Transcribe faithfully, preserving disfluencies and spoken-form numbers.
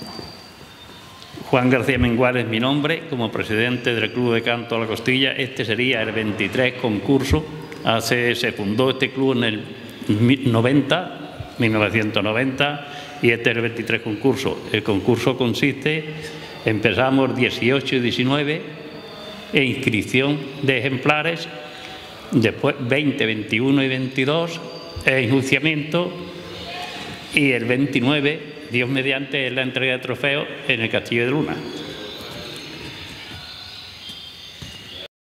Juan García Mengual es mi nombre, como presidente del Club de Canto a la Costilla. Este sería el veintitrés concurso. Hace, se fundó este club en el noventa, mil novecientos noventa, y este es el veintitrés concurso. El concurso consiste, empezamos dieciocho y diecinueve, e inscripción de ejemplares, después veinte, veintiuno y veintidós, e enjuiciamiento, y el veintinueve, Dios mediante, es la entrega de trofeos en el Castillo de Luna.